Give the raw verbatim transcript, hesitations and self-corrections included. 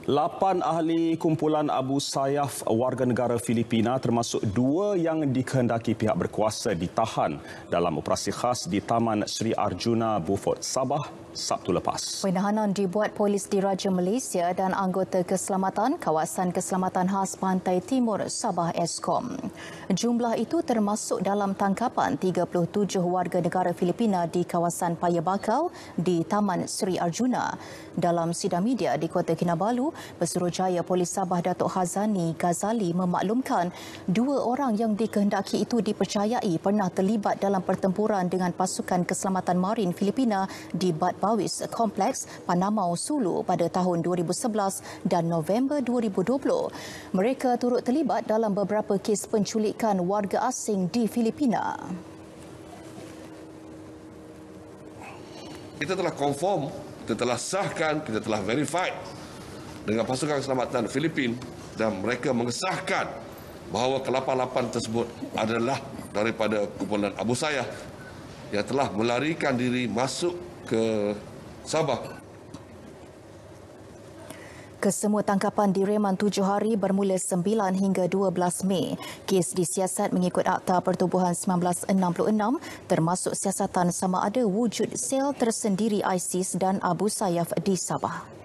Lapan ahli kumpulan Abu Sayyaf warga negara Filipina termasuk dua yang dikehendaki pihak berkuasa ditahan dalam operasi khas di Taman Sri Arjuna Beaufort, Sabah, Sabtu lepas. Penahanan dibuat polis diraja Malaysia dan anggota keselamatan kawasan keselamatan khas Pantai Timur Sabah Eskom. Jumlah itu termasuk dalam tangkapan tiga puluh tujuh warga negara Filipina di kawasan Paya Bakau di Taman Sri Arjuna. Dalam sidang media di Kota Kinabalu, Pesuruhjaya Polis Sabah Datuk Hazani Ghazali memaklumkan dua orang yang dikehendaki itu dipercayai pernah terlibat dalam pertempuran dengan pasukan keselamatan marin Filipina di Bat Bawis Kompleks Panamau Sulu pada tahun dua ribu sebelas dan November dua ribu dua puluh. Mereka turut terlibat dalam beberapa kes penculikan warga asing di Filipina. Kita telah confirm, kita telah sahkan, kita telah verified dengan pasukan keselamatan Filipin dan mereka mengesahkan bahawa kelapan lapan tersebut adalah daripada kumpulan Abu Sayyaf yang telah melarikan diri masuk ke Sabah. Kesemua tangkapan direman tujuh hari bermula sembilan hingga dua belas Mei. Kes disiasat mengikut Akta Pertubuhan seribu sembilan ratus enam puluh enam termasuk siasatan sama ada wujud sel tersendiri ISIS dan Abu Sayyaf di Sabah.